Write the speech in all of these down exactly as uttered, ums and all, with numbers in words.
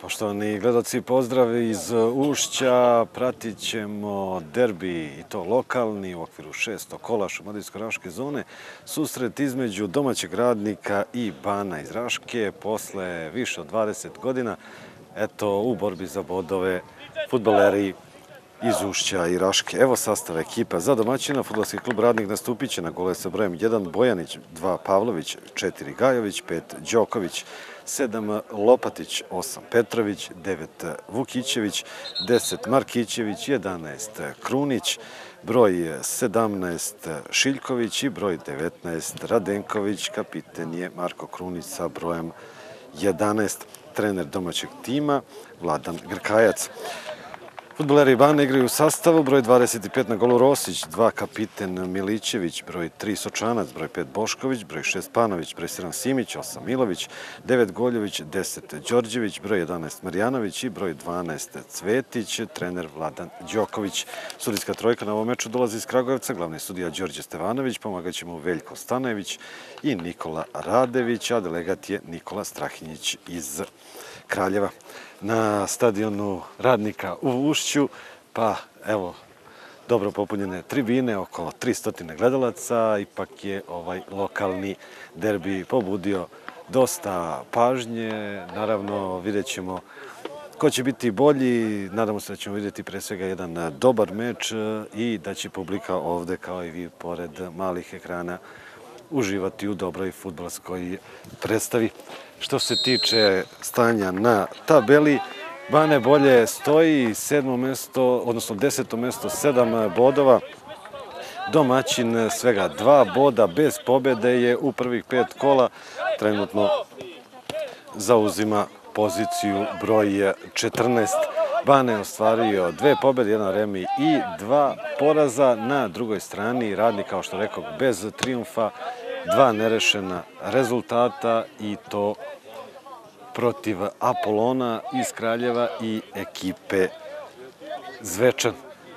Poštovani gledalci, pozdrav iz Ušća. Pratit ćemo derbi, i to lokalni, u okviru šestog kola Šumadijsko-raške zone. Susret između domaćeg Radnika i Bana iz Raške posle više od dvadeset godina. Eto, u borbi za bodove fudbaleri iz Ušća i Raške. Evo sastav ekipa. Za domaćina fudbalski klub Radnik nastupit će na gole sa brojem jedan Bojanić, dva Pavlović, četiri Gajović, pet Đoković, sedam Lopatić, osam Petrović, devet Vukićević, deset Markićević, jedanaest Krunić, broj sedamnaest Šiljković i broj devetnaest Radenković. Kapiten je Marko Krunić sa brojem jedanaest. Trener domaćeg tima Vladan Grkajac. Fudbaleri Bane igraju u sastavu, broj dvadeset pet na golu Rosić, dva kapiten Milićević, broj tri Sočanac, broj pet Bošković, broj šest Panović, broj sedam Simić, osam Milović, devet Goljević, deset Đorđević, broj jedanaest Marjanović i broj dvanaest Cvetić, trener Vladan Đoković. Sudijska trojka na ovom meču dolazi iz Kragujevca, glavni sudija Đorđe Stevanović, pomagaće mu Veljko Stanojević i Nikola Radević, a delegat je Nikola Strahinjić iz Kraljeva. Na stadionu Radnika u Ušću, pa evo, dobro popunjene tribine, oko tristo gledalaca. Ipak je ovaj lokalni derbi pobudio dosta pažnje. Naravno, vidjet ćemo ko će biti bolji. Nadamo se da ćemo vidjeti pre svega jedan dobar meč i da će publika ovde, kao i vi, pored malih ekrana, uživati u dobroj fudbalskoj predstavi. Što se tiče stanja na tabeli, Bane bolje stoji, sedmo mesto, odnosno deseto mesto, sedam bodova. Domaćin svega dva boda, bez pobede je u prvih pet kola. Trenutno zauzima poziciju broj četrnaest. Bane je ostvario dve pobede, jedan remi i dva poraza. Na drugoj strani Radnik, kao što rekao, bez trijumfa, dva nerešena rezultata i to protiv Apolona iz Kraljeva i ekipe Zvečan.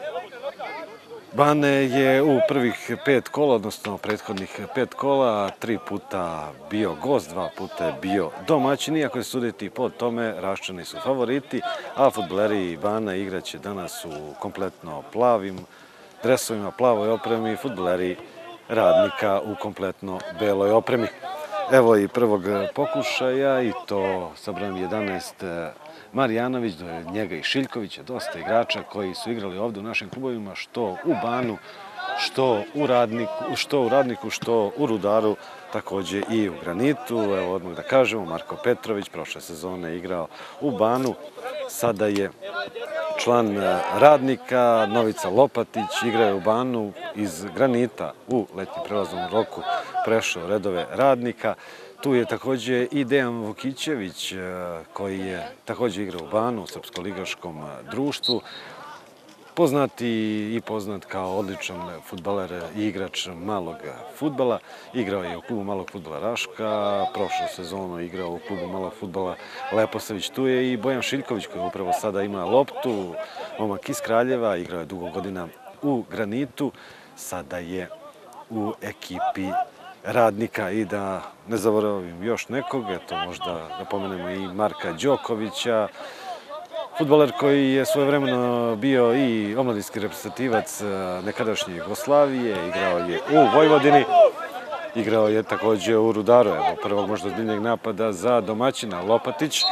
Bane je u prvih pet kola, odnosno prethodnih pet kola, tri puta bio gost, dva puta je bio domaćin. Iako je suditi po tome, Raščani su favoriti, a fudbaleri Bana igraće danas u kompletno plavim dresovima, plavoj opremi, fudbaleri Radnika u kompletno beloj opremi. Evo i prvog pokušaja, i to sa brojem jedanaest Marjanović, do njega i Šiljkovića, dosta igrača koji su igrali ovde u našim klubovima, što u Banu, što u Radniku, što u Radniku, što u Rudaru, takođe i u Granitu. Evo odmah da kažemo, Marko Petrović prošle sezone igrao u Banu, sada je član Radnika. Novica Lopatić igrao u Banu, iz Granita u letnjem prelaznom roku prešao redove Radnika. Tu je takođe i Dejan Vukićević, koji je takođe igrao u Banu, u srpsko-ligaškom društvu. Poznati i poznat kao odličan fudbaler i igrač malog fudbala. Igrao je u klubu malog fudbala Raška, prošlu sezonu igrao u klubu malog fudbala Leposavić. Tu je i Bojan Šiljković, koji upravo sada ima loptu, momak iz Kraljeva, igrao je dugo godina u Granitu, sada je u ekipi Radnika. I da ne zaboravim još nekog, eto možda da pomenemo i Marka Đokovića, fudbaler koji je svojevremeno bio i omladinski reprezentativac nekadašnje Jugoslavije, igrao je u Vojvodini, igrao je takođe u Rudaru. Evo prvog možda ozbiljnijeg napada za domaćina. Lopatić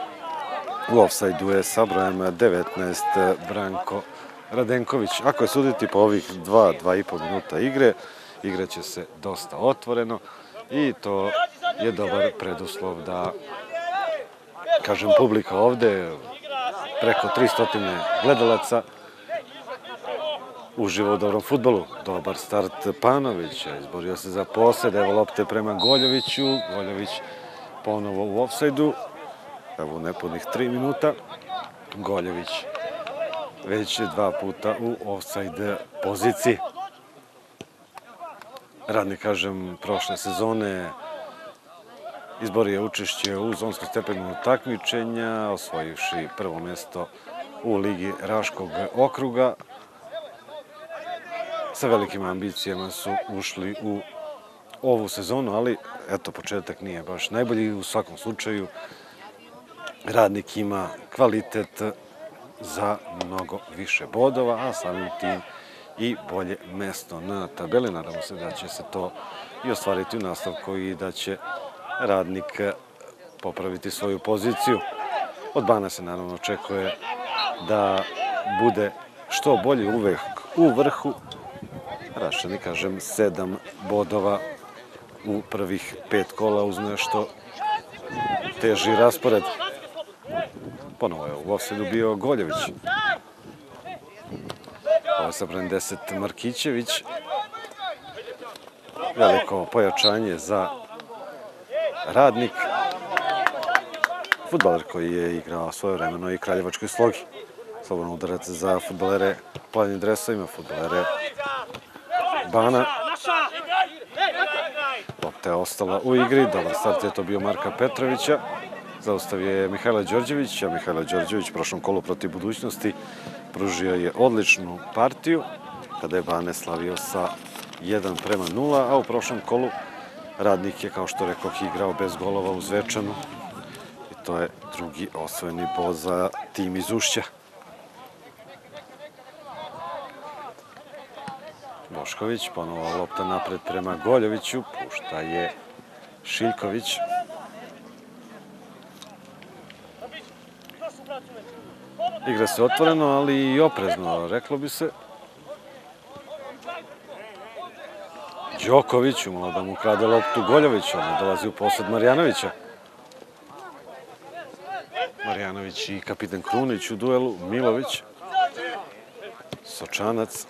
u ofsajdu je sa brojem devetnaest Branko Radenković. Ako je suditi po ovih dva, dva i po minuta igre, igraće se dosta otvoreno i to je dobar preduslov da, kažem, publika ovde, preko tristo gledalaca, uživa u dobrom fudbalu. Dobar start Panovića, izborio se za posed, evo lopte prema Goljeviću, Goljević ponovo u ofsajdu, evo nepunih tri minuta, Goljević već dva puta u ofsajd poziciji. Radnik, kažem, prošle sezone izborio učešće u zonskom stepenu takmičenja, osvojivši prvo mesto u Ligi Raškog okruga. Sa velikim ambicijama su ušli u ovu sezonu, ali eto, početak nije baš najbolji. U svakom slučaju, Radnik ima kvalitet za mnogo više bodova, a samim tim i bolje mesto na tabeli. Nadamo se da će se to i ostvariti u nastavku i da će Radnik popraviti svoju poziciju. Od Bana se naravno očekuje da bude što bolji, uvek u vrhu. Raščani, kažem, sedam bodova u prvih pet kola uz nešto teži raspored. Ponovo je u ofsajdu bio Goljević. Ovo je sabran deset Markićević. Veliko pojačanje za Radnik. Fudbaler koji je igrao svojevremeno i Kraljevačkoj Slogi. Slobodan udarac za fudbalere plavenim dresovima, fudbalere Bana. Lopta je ostala u igri. Dobar start je to bio Marka Petrovića. Zaustavio je Mihajla Đorđevića. Mihajla Đorđević u prošlom kolu protiv Budućnosti pružio je odličnu partiju kada je Bane slavio sa jedan prema nula, a u prošlom kolu Radnik je, kao što rekoh, igrao bez golova u Zvečanu. I to je drugi osvojeni bod za tim iz Ušća. Bošković, ponovo lopta napred prema Goljeviću, pušta je Šiljković. Igra se otvoreno, ali i oprezno, reklo bi se. Đoković umalo da mu krade loptu Goljević, on dolazi u posed Marjanovića. Marjanović i kapitan Krunić u duelu, Milović. Sočanac.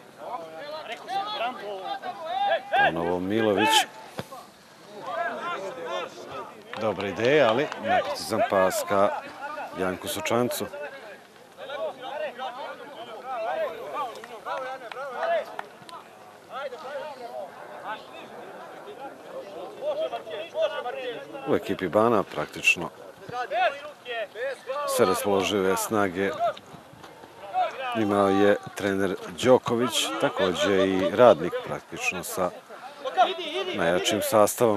Ponovo Milović. Dobra ideja, ali neprecizan pas ka Janku Sočancu. U ekipi Bana praktično sve raspoložive snage imao je trener Đoković, takođe i Radnik praktično sa najjačim sastavom.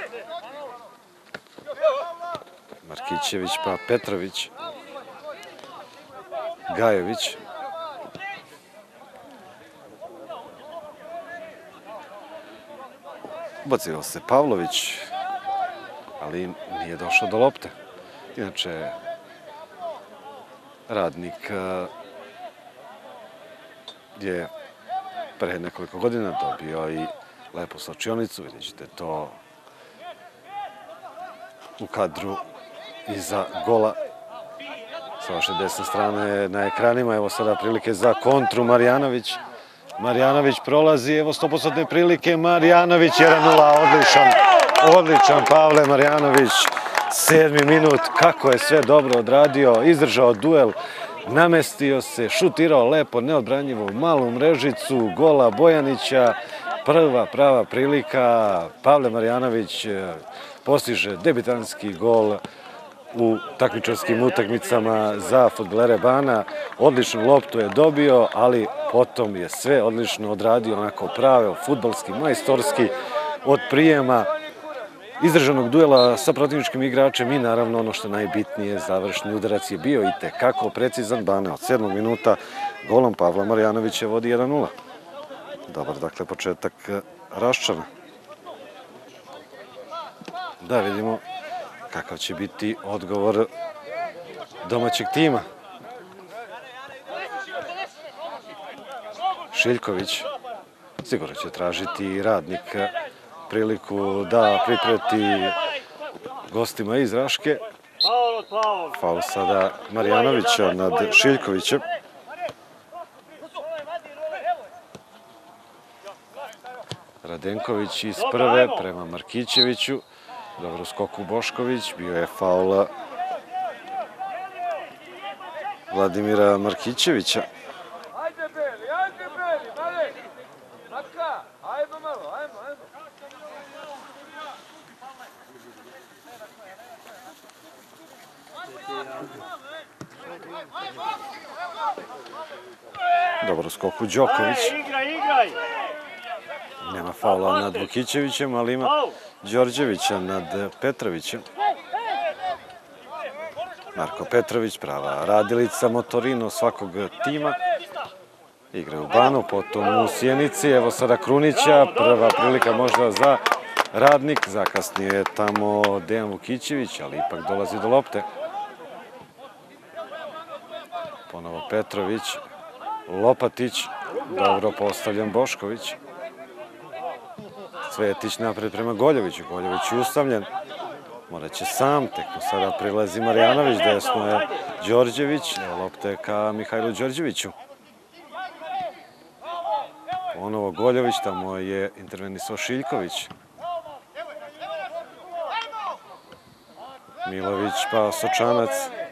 Markićević pa Petrović, Gajević. Ubacivao se Pavlović, ali nije došao do lopte. Inače, Radnik je pre nekoliko godina dobio i lepu slačionicu. Vidjet ćete to u kadru iza gola. Sa vaše desne strane na ekranima, evo sada prilike za kontru. Marjanović. Marjanović prolazi, evo sto posto prilike. Marjanović, jedan nula, odličan. Odličan Pavle Marjanović, sedmi minut, kako je sve dobro odradio, izdržao duel, namestio se, šutirao lepo, neodbranjivo, malu mrežicu, gola Bojanića, prva prava prilika, Pavle Marjanović postiže debitanski gol u takmičarskim utakmicama za fudbalere Bana, odličnu loptu je dobio, ali potom je sve odlično odradio, onako pravo, fudbalski, majstorski, od prijema, izdržanog duela sa protivničkim igračem i naravno ono što je najbitnije, završni udarac je bio i tekako precizan. Bane od sedmog minuta golom Pavla Marjanovića vodi jedan nula. Dobar, dakle, početak Raščana. Da vidimo kakav će biti odgovor domaćeg tima. Šiljković sigurno će tražiti Radnik priliku da pripreti gostima iz Raške. Faul sada Marjanovića nad Šiljkovićem. Radenković iz prve prema Markićeviću. Dobro u skoku Bošković, bio je faul Vladimira Markićevića. Dobro skoku Đoković. Nema faula nad Vukićevićem, ali ima Đorđevića nad Petrovićem. Marko Petrović, prava radilica Motorino svakog tima. Igra u Banu, potom u Sjenici. Evo sada Krunića, prva prilika možda za Radnik. Zakasnio je tamo Dejan Vukićević, ali ipak dolazi do lopte. Ponovo Petrović, Lopatić, dobro postavljan Bošković. Cvetić napred prema Goljeviću, Goljević je ustavljen. Morat će sam, tek mu sada prilazi Marjanović, desno je Đorđević, lopte ka Mihajlu Đorđeviću. Ponovo Goljević, tamo je intervenisao Šiljković. Milović pa Sočanac.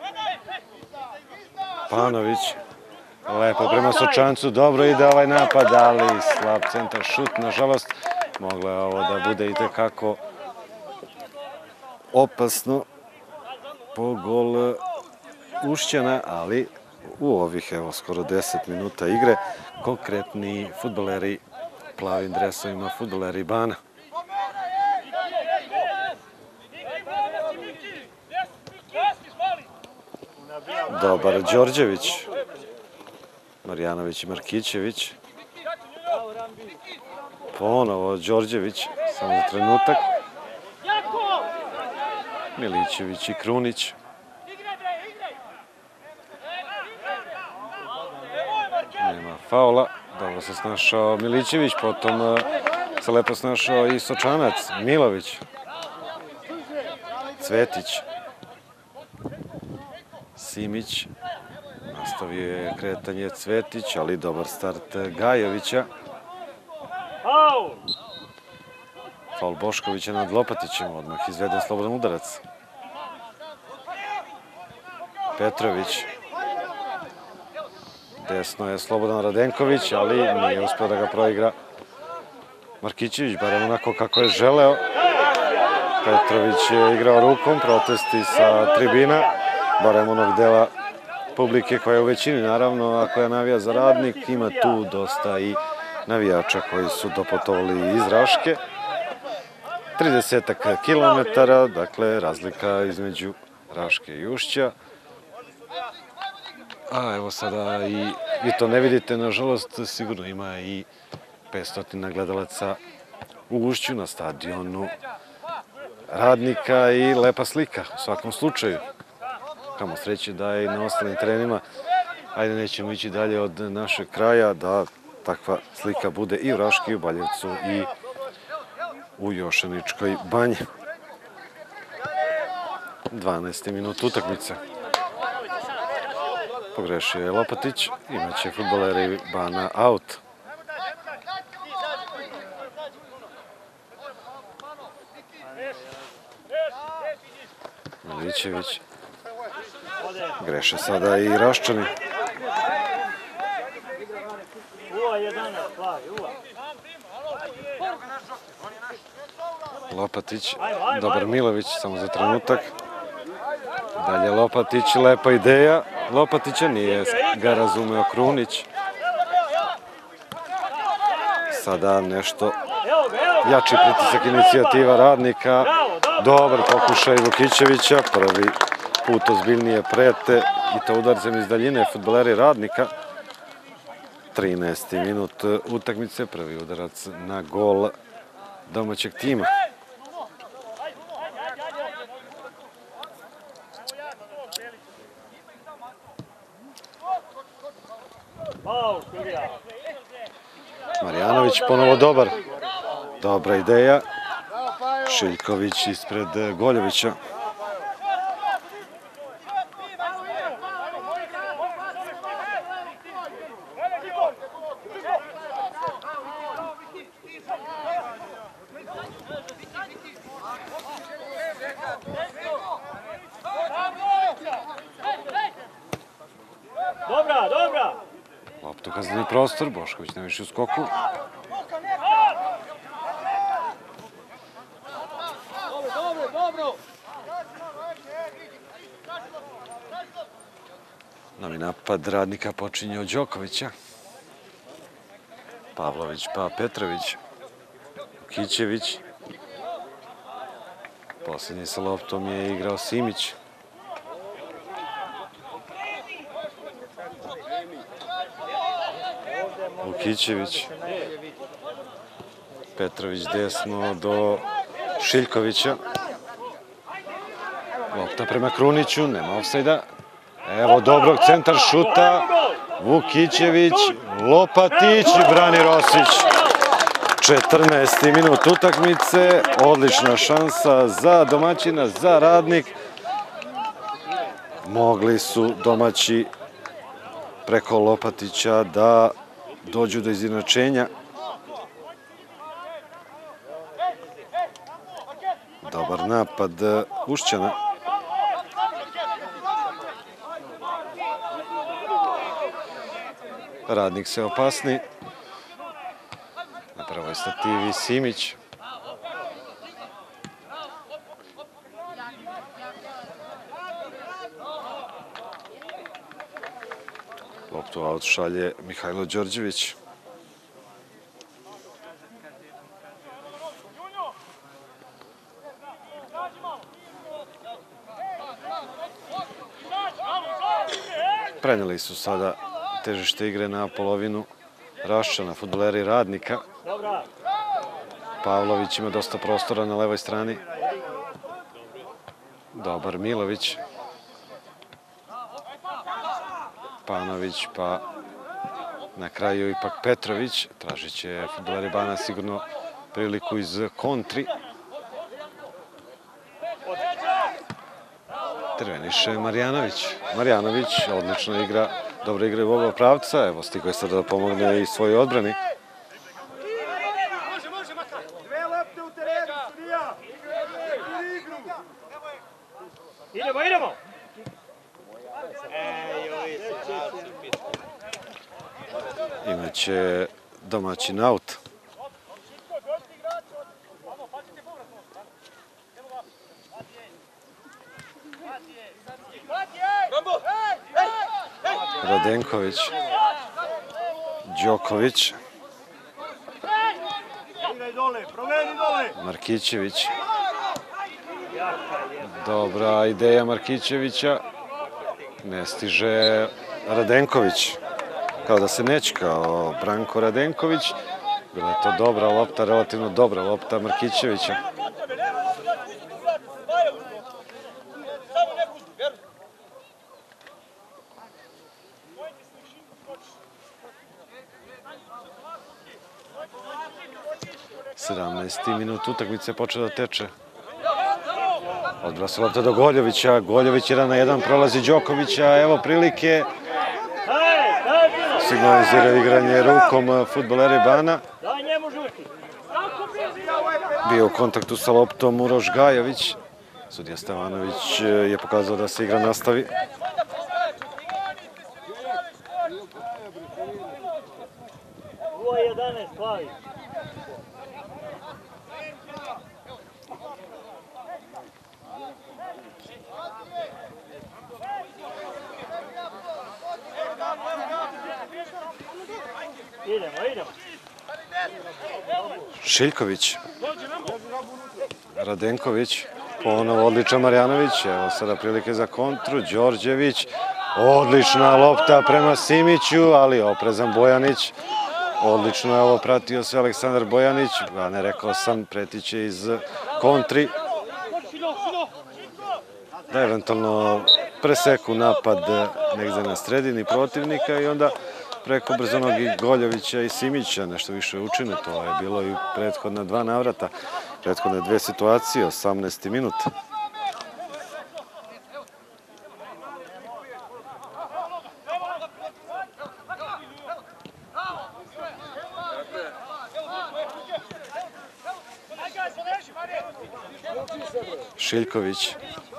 Panović, lepo prema Sočancu, dobro ide ovaj napad, ali slab centar šut, nažalost. Moglo je ovo da bude i tekako opasno po gol Ušćana, ali u ovih evo skoro deset minuta igre konkretni fudbaleri plavim dresovima, fudbaleri Bana. Dobar Đorđević, Marjanović i Markićević. Ponovo Đorđević, samo za trenutak. Milićević i Krunić. Nema faula, dobro se snašao Milićević, potom se lepo snašao i Sočanac, Milović. Cvetić. Simić. Nastavio je kretanje Cvetić, ali dobar start Gajovića. Faul Boškovića nad Lopatićem, odmah izveden slobodan udarac. Petrović. Desno je slobodan Radenković, ali nije uspio da ga proigra Markićević, barem onako kako je želeo. Petrović je igrao rukom, protesti sa tribina, barem onog dela publike koja je u većini, naravno, a koja navija za Radnik. Ima tu dosta i navijača koji su doputovali iz Raške. tridesetak kilometara, dakle, razlika između Raške i Ušća. A evo sada i vi to ne vidite, nažalost, sigurno ima i petsto gledalaca u Ušću na stadionu Radnika i lepa slika u svakom slučaju. Kamo sreće da je i na ostalim terenima, ajde nećemo ići dalje od našeg kraja, da takva slika bude i u Raški, u Baljevcu i u Jošaničkoj banji. dvanaesti minut utakmice. Pogrešio je Lopatić, imaće fudbaleri Bana aut. Milićević. Greše sada i Raščani. Lopatić, dobar Milović, samo za trenutak. Dalje Lopatić, lepa ideja. Lopatića nije ga razumeo Krunić. Sada nešto jači pritisak inicijativa Radnika. Dobar pokušaj Vukićevića, prvi put ozbiljnije prete i to udarcem iz daljine fudbaleri Radnika. trinaesti minut utakmice, prvi udarac na gol domaćeg tima. Marjanović ponovo dobar. Dobra ideja. Šiljković ispred Goljevića. Dobra, dobra! Loptu kazneni prostor, Bošković najviše u skoku. Dobro, dobro! Novi napad Radnika počinje od Đokovića. Pavlović pa Petrović. Kićević. Posljednji sa loptom je igrao Simić. Markićević. Petrović desno do Šiljkovića. Lopta prema Kruniću, nema ofsajda. Evo dobrog centar šuta. Vukićević, Lopatić, brani Rosić. četrnaesti minut utakmice, odlična šansa za domaćina, za Radnik. Mogli su domaći preko Lopatića da dođu do izjednačenja. Dobar napad Ušćana. Radnik se opasni. Na prvoj stativi Simić. Loptu aut šalje Mihajlo Đorđević. Preneli su sada težište igre na polovinu Raščana, fudbaleri Radnika. Pavlović ima dosta prostora na levoj strani. Dobar Milović. Panović, pa na kraju ipak Petrović. Tražit će fudbaleri Bana sigurno priliku iz kontri. Interveniše Marjanović. Marjanović odlično igra, dobro igra u oba pravca. Evo, stigo je sada da pomogne i svojoj odbrani. Idemo, idemo! Imaće domaćin aut. Radenković. Đoković. Markićević. Dobra ideja Markićevića. Ne stiže Radenković. Kao da se nečkao Branko Radenković. Bila je to dobra lopta, relativno dobra lopta Markićevića. sedamnaesti minut utakmice počeo da teče. Odbila se lopta do Goljovića. Goljović jedan na jedan prolazi Đokovića. Evo prilike. Signalizira igranje rukom fudbaleri Bana. Bio u kontaktu sa loptom Uroš Gajović. Sudija Stevanović je pokazao da se igra nastavi. Idemo, idemo. Šiljković. Radenković. Ponovo odličan Marjanović. Evo sada prilike za kontru. Đorđević. Odlična lopta prema Simiću, ali oprezan Bojanić. Odlično je ovo pratio se Aleksandar Bojanić. A ne rekao sam, pretiće iz kontri. Da eventualno preseku napad negde na sredini protivnika i onda preko brzonog i Goljovića i Simića nešto više učine. To je bilo i prethodna dva navrata, prethodne dve situacije, osamnaesti minut. Šiljković.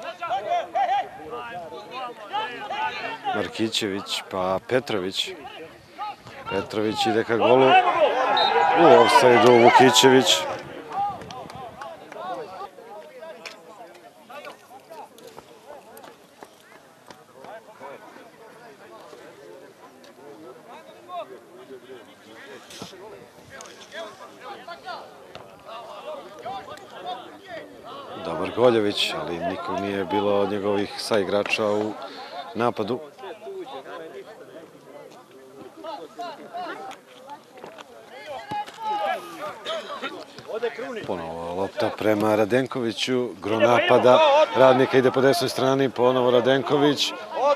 Markićević, pa Petrović. Petrović ide ka golu. U ofsajdu Vukićević. Dobar Goljović, ali nikog nije bilo od njegovih saigrača u napadu. Lopta prema Radenkoviću, gro napada, Radnika ide po desnoj strani, ponovo Radenković.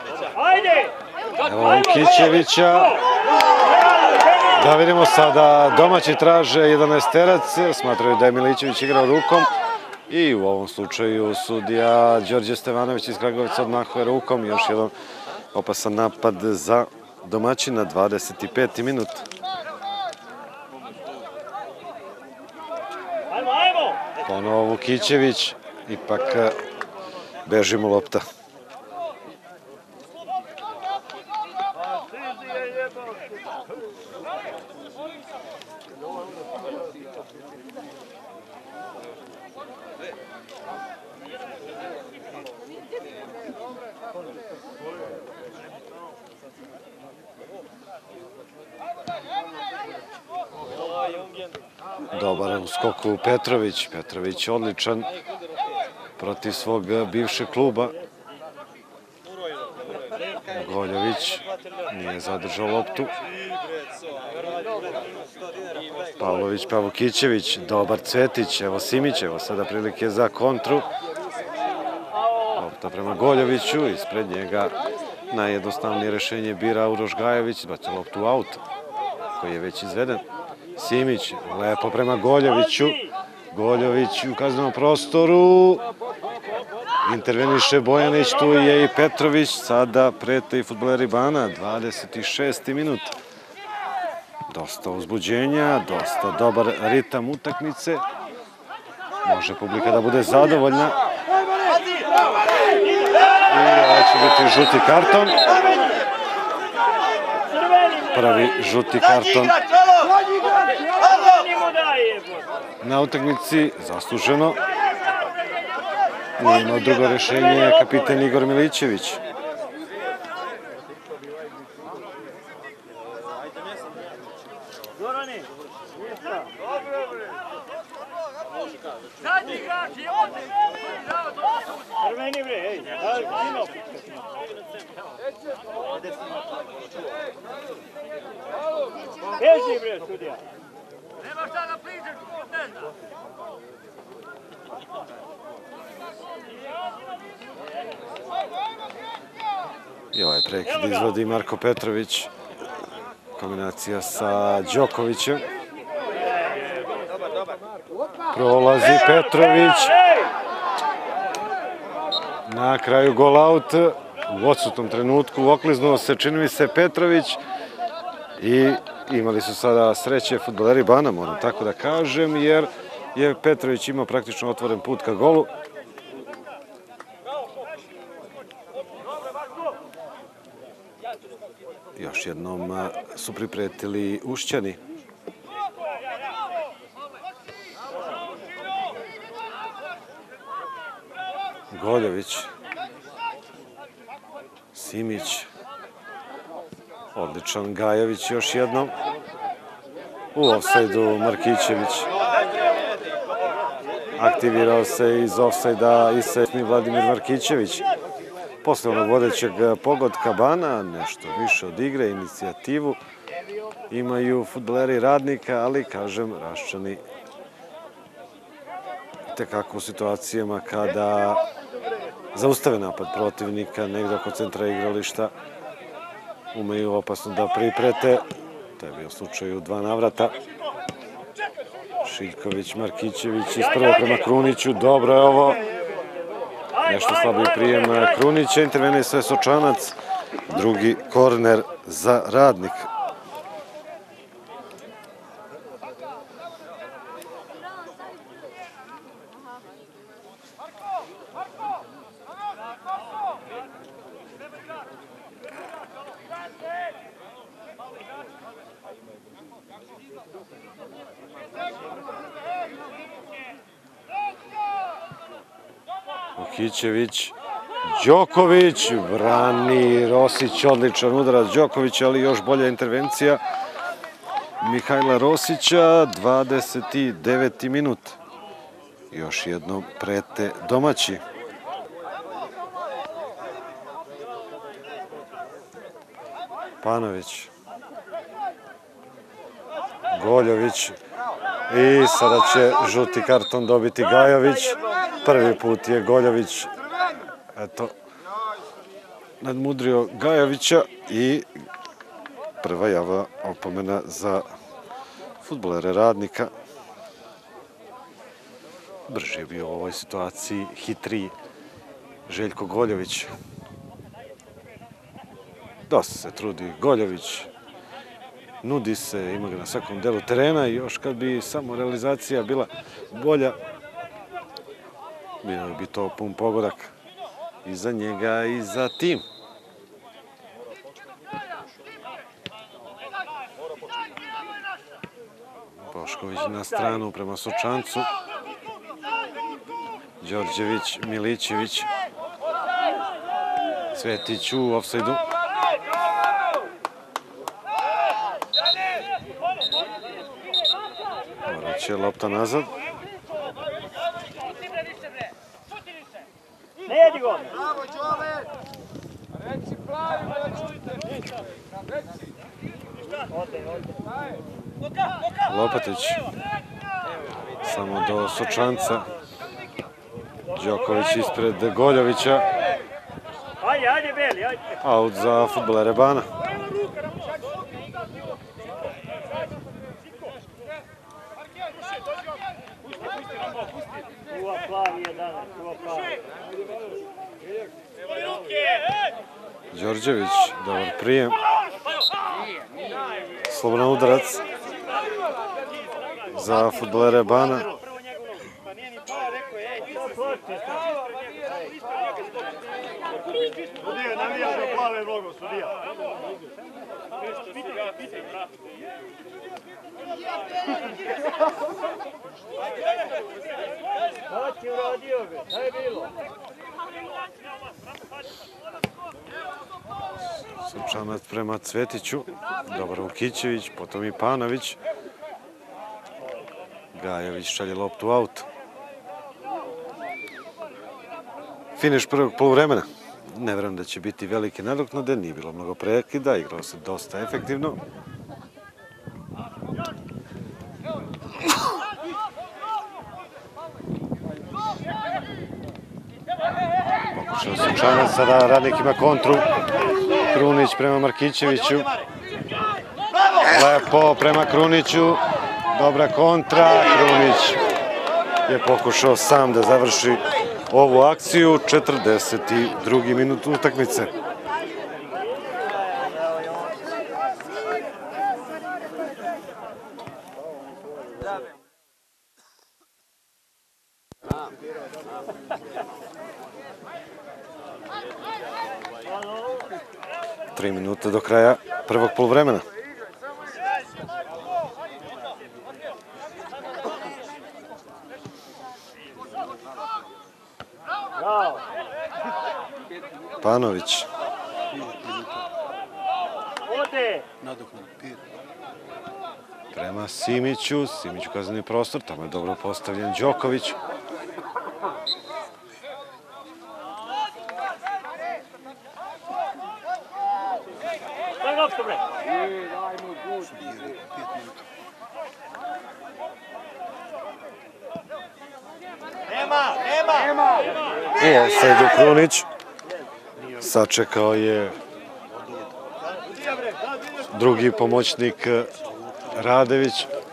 Evo Vukićevića. Da vidimo sada, domaći traže jedanaesterac, smatraju da je Milićević igrao rukom i u ovom slučaju sudija Đorđe Stevanović iz Kragujevca odmahuje rukom. Još jedan opasan napad za domaćina, dvadeset peti minut. Ponovo Vukićević, ipak beži mu lopta. Dobar u skoku Petrović. Petrović odličan protiv svog bivšeg kluba. Goljović nije zadržao loptu. Pavlović pa Vukićević. Dobar Cvetić. Evo Simić. Evo sada prilike za kontru. Lopta prema Goljoviću. Ispred njega najjednostavnije rešenje bira Uroš Gajević. Baca loptu u auto koji je već izveden. Simić, lepo prema Goljoviću. Goljović u kaznenom prostoru. Interveniše Bojanić, tu je i Petrović. Sada prete i fudbaleri Bana. dvadeset šesti minut. Dosta uzbuđenja, dosta dobar ritam utakmice. Može publika da bude zadovoljna. I ovo će biti žuti karton. Prvi žuti karton na utakmici, zasluženo. Nije imao drugo rešenje kapiten Igor Milićević. Beži bre, sudija. Nema šta da priđeš, ne zna. I ovaj prekid izvodi Marko Petrović. Kombinacija sa Đokovićem. Prolazi Petrović. Na kraju gol aut. U odsutnom trenutku okliznuo se, čini mi se, Petrović. I imali su sada sreće fudbaleri Bana, moram tako da kažem, jer je Petrović imao praktično otvoren put ka golu. Još jednom su pripretili Ušćani. Goljović. Simić. Odličan Gajević još jednom. U ofsajdu Markićević. Aktivirao se iz ofsajda i sesni Vladimir Markićević. Posle onog vodećeg pogotka Bana, nešto više od igre, inicijativu imaju fudbaleri Radnika, ali, kažem, Raščani tekako u situacijama kada zaustave napad protivnika negde oko centra igrališta, umeju opasno da priprete. To je bio slučaj u dva navrata. Šiljković, Markićević iz prvog prema Kruniću. Dobro je ovo. Nešto slabiji prijem Krunića. Intervenuje sve Sočanac. Drugi korner za Radnik. Vukićević, Đoković, brani Rosić, odličan udarac Đoković, ali još bolja intervencija Mihajla Rosića, dvadeset deveti minut. Još jednom prete domaći. Panović, Goljović, I sada će žuti karton dobiti Gajović. Prvi put je Goljović eto, nadmudrio Gajovića i prva java opomena za fudbalere Radnika. Brži je bio u ovoj situaciji, hitriji Željko Goljović. Dosta se trudi Goljović, nudi se, ima ga na svakom delu terena i još kad bi samo realizacija bila bolja, bio bi to pun pogodak i za njega i za tim. Bošković na stranu prema Sočancu. Đorđević, Milićević. Cvetić u ofsajdu. Morat će lopta nazad. Ne jedi go! Bravo, Đole! Reci plavi, Lopatić. Samo do Sočanca. Đoković ispred Goljovića. Ajde, ajde, Beli, ajde. Aut za fudbalere Bana. Uva plavi je danas, uva plavi. Đorđević, dobar prijem. Slobodan udarac za fudbalere Bana. Sudija, navija za plave mnogo, sudija. Šta ti uradio ga? Šta je bilo? Sočanac prema Cvetiću. Dobar Vukićević, potom i Panović. Gajović šalje loptu aut. Finiš prvog poluvremena. Ne verujem da će biti velike nadoknade, nije bilo mnogo prekida, igrao se dosta efektivno. Pokušao Sočanac, sada Radnik ima kontru. Krunić prema Markićeviću. Lepo prema Kruniću. Dobra kontra. Krunić je pokušao sam da završi ovu akciju. četrdeset drugi minut utakmice. Tri minute do kraja prvog poluvremena. Panović. Prema Simiću. Simić u kazneni prostor. Tamo je dobro postavljen Đoković. Nema, nema! I ofsajdu Krunić. Sačekao je drugi pomoćnik Radević.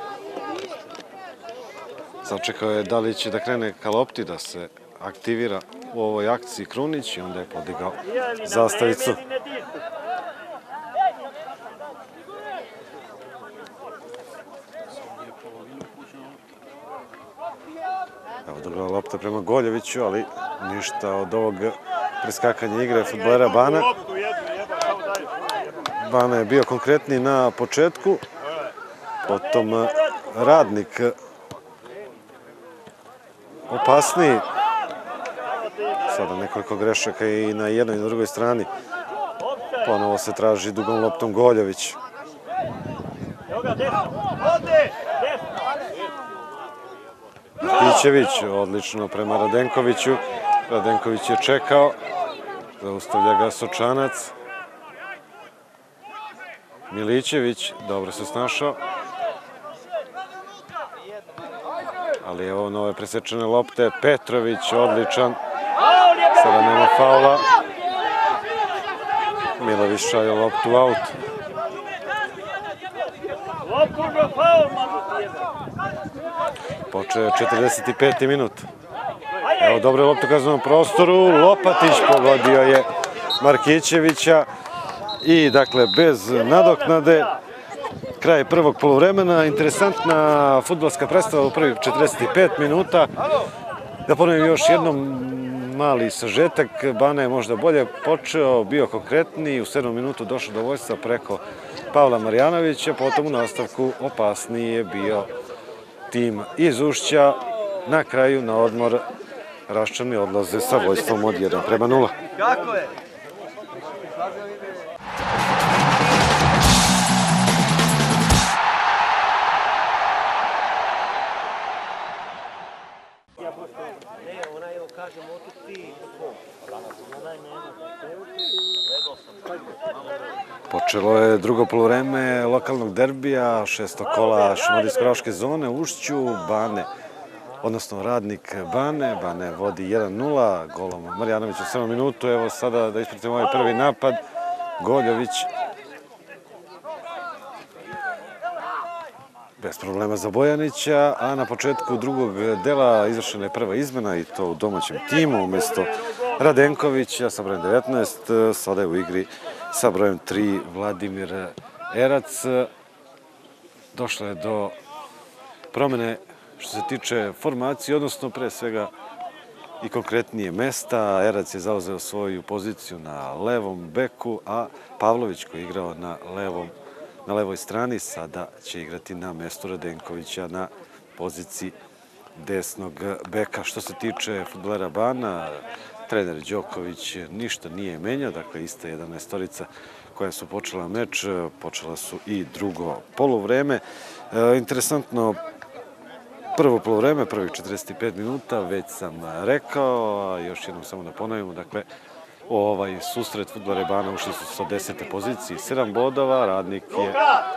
Sačekao je da li će da krene ka lopti, da se aktivira u ovoj akciji Krunić i onda je podigao zastavicu. Evo dobra lopta prema Goljoviću, ali ništa od ovog preskakanja igre fudbalera Bana. Bana je bio konkretniji na početku, potom Radnik opasniji. Sada nekoliko grešaka i na jednoj i na drugoj strani. Ponovo se traži dugom loptom Goljović. Kićević odlično prema Radenkoviću. Radenković je čekao. Zaustavlja ga Sočanac. Milićević dobro se snašao. ali evo nove presečene lopte, Petrović, odličan, sada nema faula, Milović šalje loptu aut. Počeo je četrdeset peti minut. Evo dobre lopte u kaznenom prostoru, Lopatić pogodio je Markićevića i dakle bez nadoknade kraj prvog poluvremena. Interesantna fudbalska predstava u prvih četrdeset pet minuta. Da ponovim još jednom mali sažetak, Bana je možda bolje počeo, bio konkretniji, u sedmom minutu došao do vojstva preko Pavla Marjanovića, potom u nastavku opasniji je bio tim iz Ušća. Na kraju na odmor Raščani odlaze sa vojstvom od jedan prema nula. Kako je? Počelo je drugo poluvreme lokalnog derbija, šesto kola Šumadijsko-Raške zone u Ušću, Bane, odnosno Radnik Bane. Bane vodi jedan nula, golom Marjanović u sedmom minutu. Evo sada da ispratimo ovaj prvi napad, Goljović. Bez problema za Bojanića, a na početku drugog dela izvršena je prva izmena i to u domaćem timu. Umesto Radenkovića sa brojem devetnaest, sada je u igri sa brojem tri Vladimir Erac. Došlo je do promene što se tiče formacije, odnosno pre svega i konkretnije mesta. Erac je zauzeo svoju poziciju na levom beku, a Pavlović koji je igrao na levom na levoj strani sada će igrati na mestu Radenkovića na poziciji desnog beka. Što se tiče fudbalera Bana, trener Đoković ništa nije menjao, dakle ista jedanaestorica koja su počela meč, počela su i drugo poluvreme. E, interesantno, prvo poluvreme, prvih četrdeset pet minuta, već sam rekao, a još jednom samo da ponovimo, dakle, ovaj susret fudbalera Bana ušli su sa desete pozicije, sedam bodova, Radnik je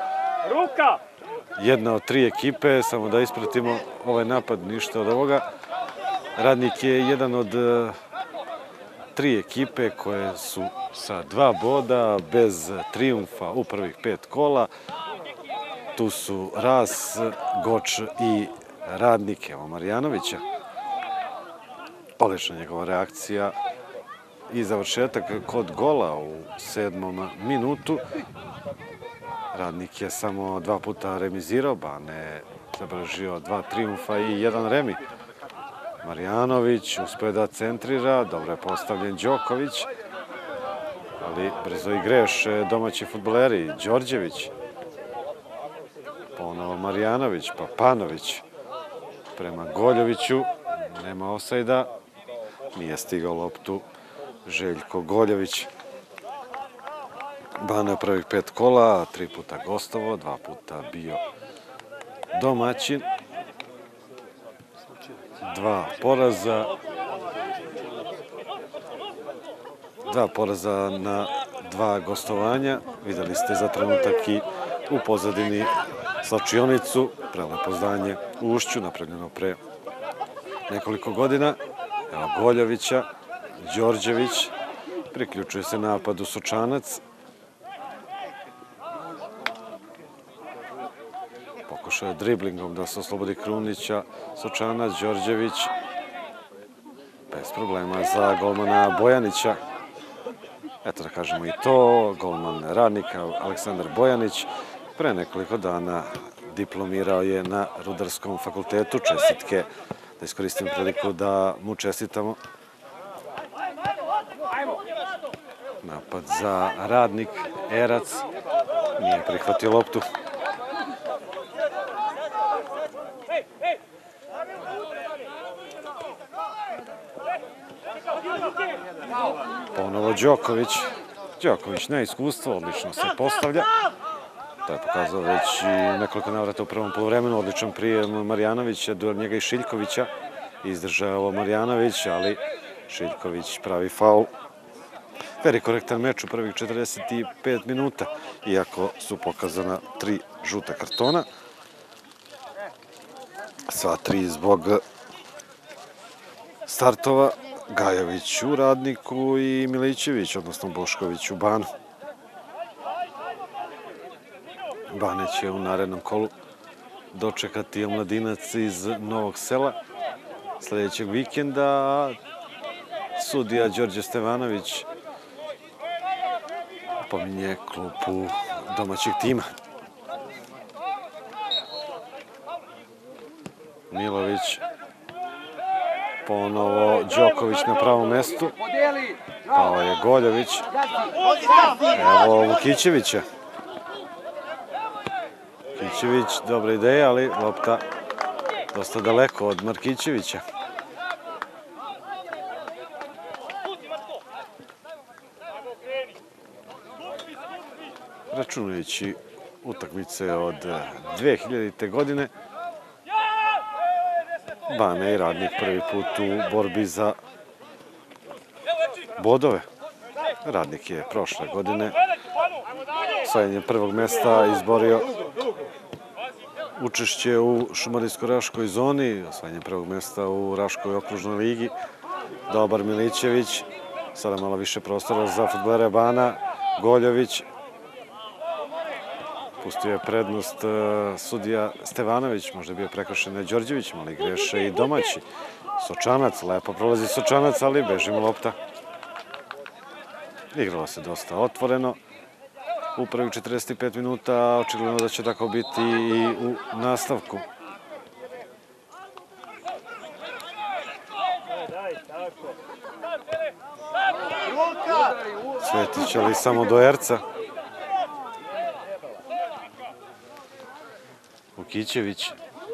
jedna od tri ekipe, samo da ispratimo ovaj napad, ništa od ovoga. Radnik je jedan od tri ekipe koje su sa dva boda, bez trijumfa u prvih pet kola. Tu su Ras, Goč i Radnik. Evo Marjanovića. Odlična njegova reakcija i završetak kod gola u sedmom minutu. Radnik je samo dva puta remizirao, Bane je zabeležio dva trijumfa i jedan remi. Marjanović uspeo da centrira, dobro je postavljen Đoković, ali brzo i greše domaći fudbaleri. Đorđević, ponovo Marjanović, pa Panović prema Goljoviću, nema ofsajda, nije stigao loptu Željko Goljović. Bana je prvih pet kola, tri puta gostovo, dva puta bio domaćin. Dva poraza. Dva poraza na dva gostovanja. Videli ste za trenutak i u pozadini slačionicu, prelepo zdanje u Ušću, napravljeno pre nekoliko godina. Evo Goljovića, Đorđević, priključuje se napadu Sočanac. Pokušao je driblingom da se oslobodi Krunića, Sočanac, Đorđević. Bez problema za golmana Bojanića. Eto da kažemo i to, golman Radnika Aleksandar Bojanić pre nekoliko dana diplomirao je na Rudarskom fakultetu. Čestitke, da iskoristim priliku da mu čestitamo. Napad za Radnik, Erac, nije prihvatio loptu. Ponovo Đoković. Đoković na iskustvo, odlično se postavlja. To je pokazao već i nekoliko navrata u prvom poluvremenu. Odličan prijem Marjanovića, duel njega i Šiljkovića. Izdržao ovo Marjanović, ali Šiljković pravi faul. Veri korektan meč u prvih četrdeset pet minuta, iako su pokazana tri žuta kartona. Sva tri zbog startova. Gajović u Radniku i Milićević, odnosno Bošković u Banu. Bane će u narednom kolu dočekati omladinac iz Novog Sela sljedećeg vikenda, a sudija Đorđe Stevanović pominje klupu domaćeg tima. Milović, ponovo Đoković na pravom mestu, pao je Goljović, evo Vukićevića. Vukićević, dobra ideja, ali lopta dosta daleko od Markićevića. Računajući utakmice od dve hiljadite. godine, Bane i Radnik prvi put u borbi za bodove. Radnik je prošle godine osvajanjem prvog mesta izborio učešće u Šumadijsko-Raškoj zoni, osvajanjem prvog mesta u Raškoj okružnoj ligi. Dobar Milićević, sada malo više prostora za fudbalere Bana. Goljović, pustio je prednost sudija Stevanović, možda je bio prekršen na Đorđevićem, ali greše i domaći. Sočanac, lepo prolazi Sočanac, ali beži mu lopta. Igralo se dosta otvoreno u prvih četrdeset pet minuta, očigledno da će tako biti i u nastavku. Svetić, ali samo do Erca. Vukićević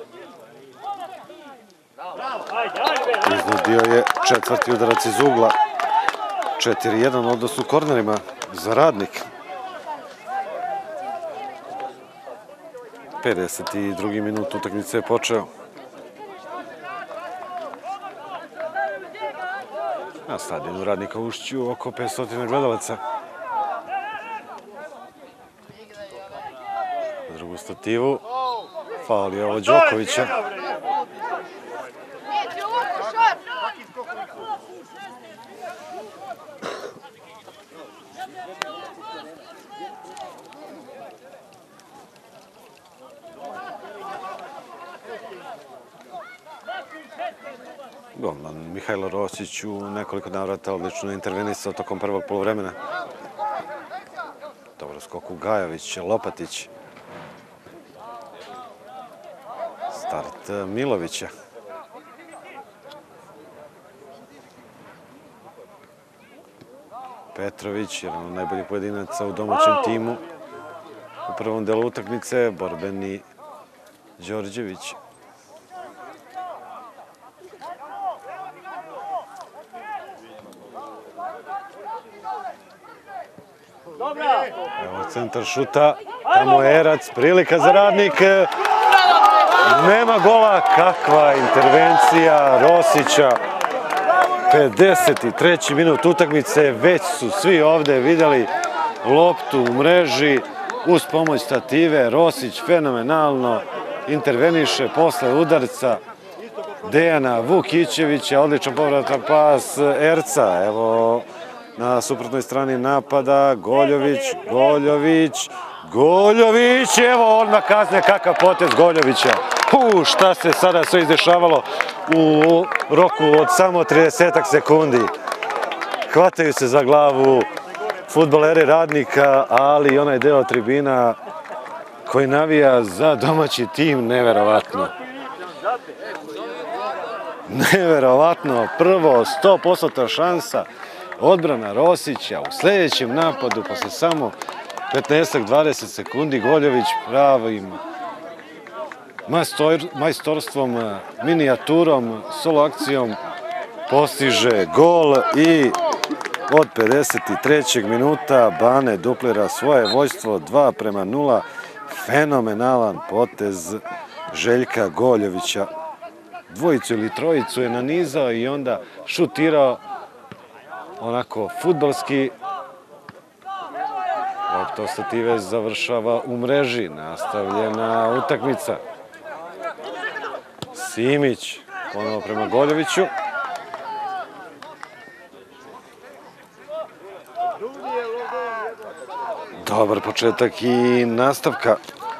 iznudio je četvrti udarac iz ugla. četiri jedan odnos u kornerima za Radnik. pedeset drugi minut utakmice je počeo. Na stadionu Radnika u Ušću oko petsto gledalaca. Na drugu stativu faul je ovo Đokovića. Golman Mihajlo Rosić u nekoliko navrata odlično intervenisao tokom prvog poluvremena. Dobro skoku Gajović, Lopatić. Start Milovića. Petrović, jedan od najboljih pojedinaca u domaćem timu. U prvom delu utakmice borbeni Đorđević. Evo centar šuta, tamo je Erac, prilika za Radnik. Nema gola, kakva intervencija Rosića. pedeset treći minut utakmice, već su svi ovde videli loptu u mreži uz pomoć stative. Rosić fenomenalno interveniše posle udarca Dejana Vukićevića, odličan povratan pas Erca. Evo na suprotnoj strani napada Goljović, Goljović, Goljović, evo odmah kazne, kakav potez Goljovića. Hu, šta se sada sve izdešavalo u roku od samo tridesetak sekundi. Hvataju se za glavu fudbaleri Radnika, ali onaj deo tribina koji navija za domaći tim, neverovatno. Neverovatno, prvo sto posto šansa, odbrana Rosića u sljedećem napadu, posle samo petnaest do dvadeset sekundi, Goljović pravim majstorstvom, minijaturom, solo akcijom postiže gol i od pedeset trećeg minuta Bane duplira svoje vojstvo dva prema nula. Fenomenalan potez Željka Goljovića. Dvojicu ili trojicu je nanizao i onda šutirao onako fudbalski. Lopta stative završava u mreži. Nastavljena utakmica. Simić, ponovo prema Goljoviću. Dobar početak i nastavka.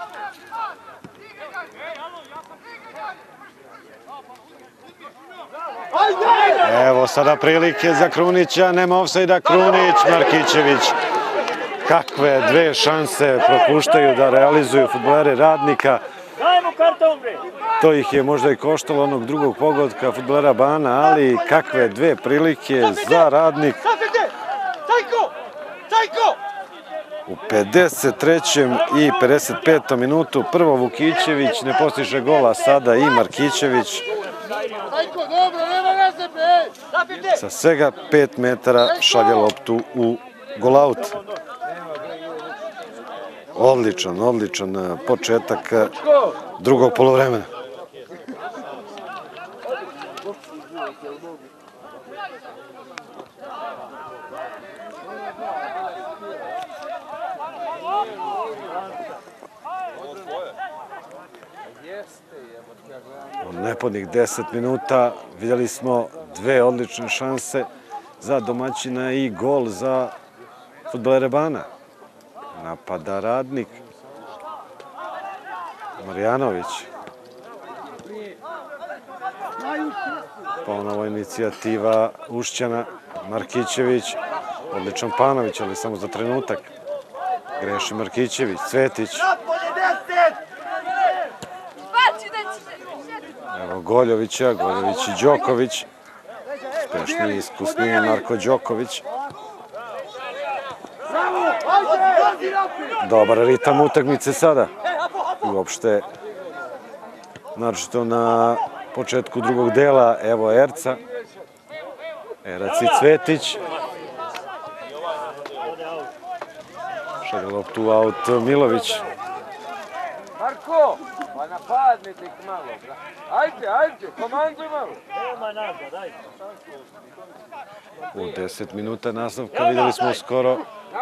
Evo sada prilike za Krunića, nema ofsajda, Krunić, Markićević. Kakve dve šanse propuštaju da realizuju fudbaleri Radnika. To ih je možda i koštalo onog drugog pogotka fudbalera Bana, ali kakve dve prilike za Radnik. U pedeset trećem i pedeset petom minutu prvo Vukićević ne postiže gola, sada i Markićević. Sa svega pet metara šalje loptu u golaut. Odličan, odličan početak drugog poluvremena. U nepodnih deset minuta vidjeli smo dve odlične šanse za domaćina i gol za fudbalere Bana. Napada Radnik. Marjanović. Ponovo inicijativa Ušćana. Markićević. Odličan Panović, ali samo za trenutak. Greši Markićević. Cvetić. Evo Goljovića. Goljović i Đoković. Uspešni i iskusniji Marko Đoković. Dobar ritam utakmice sada. I uopšte, naročito na početku drugog dela, evo Erca. Erac i Cvetić. Šalje loptu aut Milović. Marko, pa napadnite ih malo. Ajde, ajde, komanduj malo. U deset minuta nastavka vidjeli smo skoro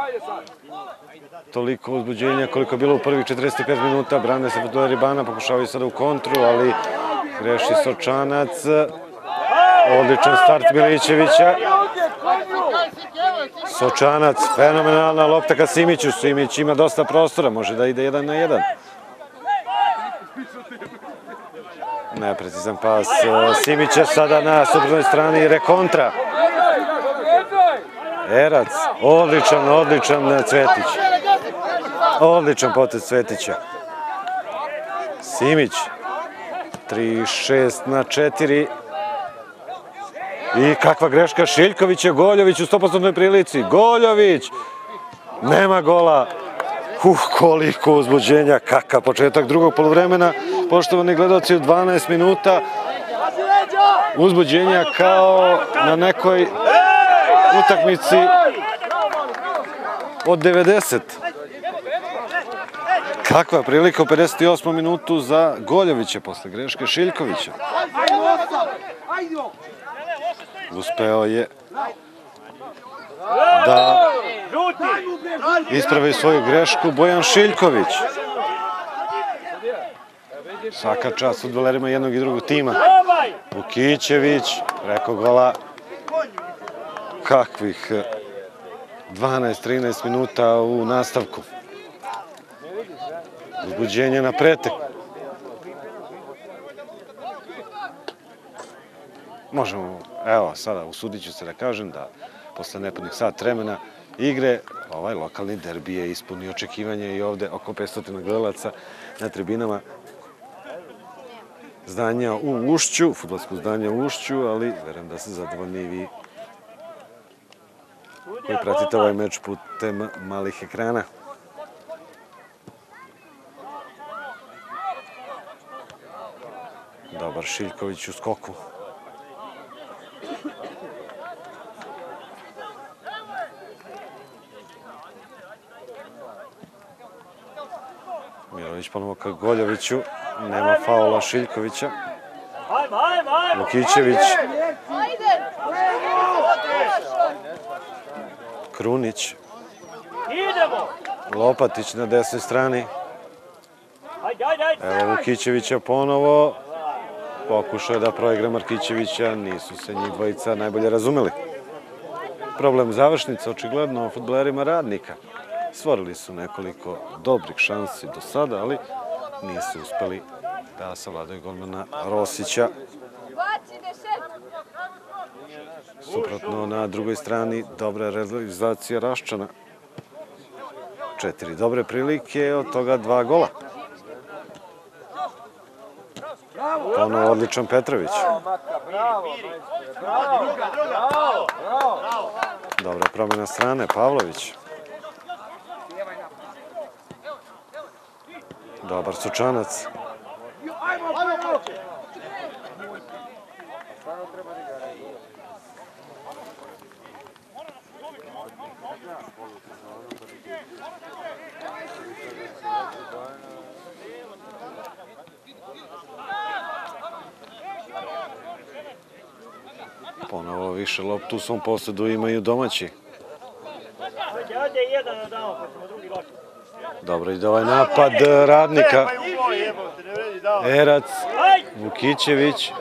toliko uzbuđenja koliko je bilo u prvih četrdeset pet minuta. Brane se fudbaleri Bana, pokušavaju sada u kontru, ali greši Sočanac. Odličan start Milićevića. Sočanac, fenomenalna lopta ka Simiću. Simić ima dosta prostora, može da ide jedan na jedan. Neprecizan pas Simića, sada na suprotnoj strani rekontra. Erac, odličan, odličan Cvetić. Odličan potez Cvetića. Simić, tri šest na četiri. I kakva greška Šiljkovića, Goljović u sto posto prilici. Goljović, nema gola. Uh, koliko uzbuđenja, kakav početak drugog poluvremena. Poštovani gledalci, u dvanaest minuta uzbuđenja kao na nekoj utakmici od devedeset. Kakva prilika u pedeset osmom minutu za Goljovića posle greške Šiljkovića. Uspeo je da ispravi svoju grešku Bojan Šiljković. Svaka čast fudbalerima jednog i drugog tima. Vukićević, preko gola. Kakvih dvanaest trinaest minuta u nastavku. Uzbuđenje na pretek. Možemo, evo sada usudit ću se da kažem da posle nepunih sat vremena igre ovaj lokalni derbi je ispunio očekivanje i ovde oko petsto gledalaca na tribinama zdanja u Ušću, fudbalskog zdanja u Ušću, ali verujem da ste zadovoljni i vi koji pratite ovaj meč putem malih ekrana. Dobar Šiljković u skoku. Mirović ponovo ka Goljoviću. Nema faula Šiljkovića. Vukićević. Krunić. Lopatić na desnoj strani. Evo Vukićevića ponovo. Pokušao je da proigra Markićevića, nisu se njih dvojica najbolje razumeli. Problem završnica, očigledno, fudbalerima Radnika. Stvorili su nekoliko dobrih šansi do sada, ali nisu uspeli da savladaju golmana Rosića. Suprotno, na drugoj strani dobra realizacija Raščana. Četiri dobre prilike, od toga dva gola. Ponovo odličan Petrović. Dobra promjena strane, Pavlović. Dobar Sučanac. Ponovo više loptu u svom posledu imaju domaći. Dobro ide ovaj napad Radnika. Erac, Vukićević,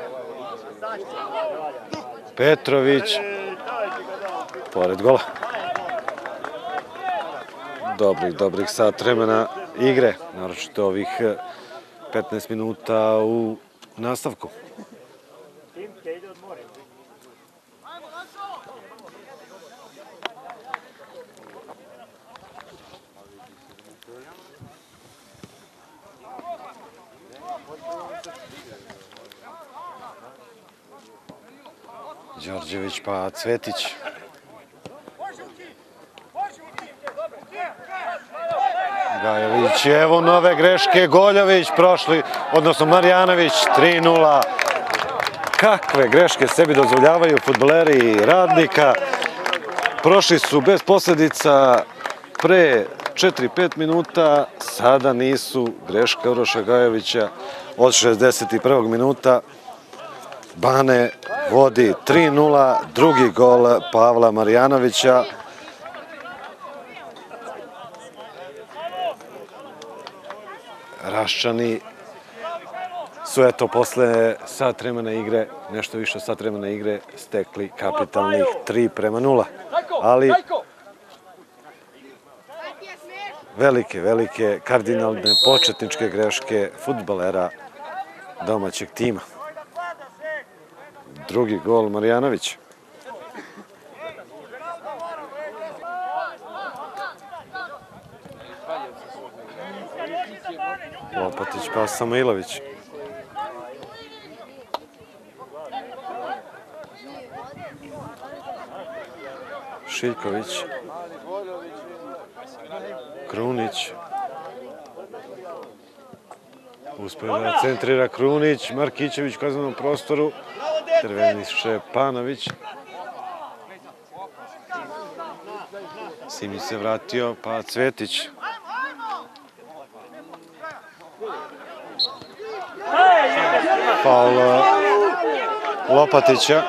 Petrović, pored gola. Dobrih, dobrih sat vremena igre, naročito ovih petnaest minuta u nastavku. Đorđević pa Cvetić. Gajović, evo nove greške, Goljović prošli, odnosno Marjanović, tri nula. Kakve greške sebi dozvoljavaju fudbaleri Radnika. Prošli su bez posljedica pre četiri pet minuta, sada nisu. Greška Uroša Gajovića od šezdeset prvog minuta. Bane vodi tri nula, drugi gol Pavla Marjanovića. Raščani su eto posle sat vremena igre, nešto više od sat vremena igre, stekli kapitalnih tri prema nula. Ali velike, velike kardinalne početničke greške fudbalera domaćeg tima. Drugi gol Marjanović. Lopatić pa Samojlović. Šiljković. Krunić. Uspeo da centrira Krunić. Markićević u kaznenom prostoru. Interveniše Panović. Simić se vratio, pa Cvetić. Faul Lopatića.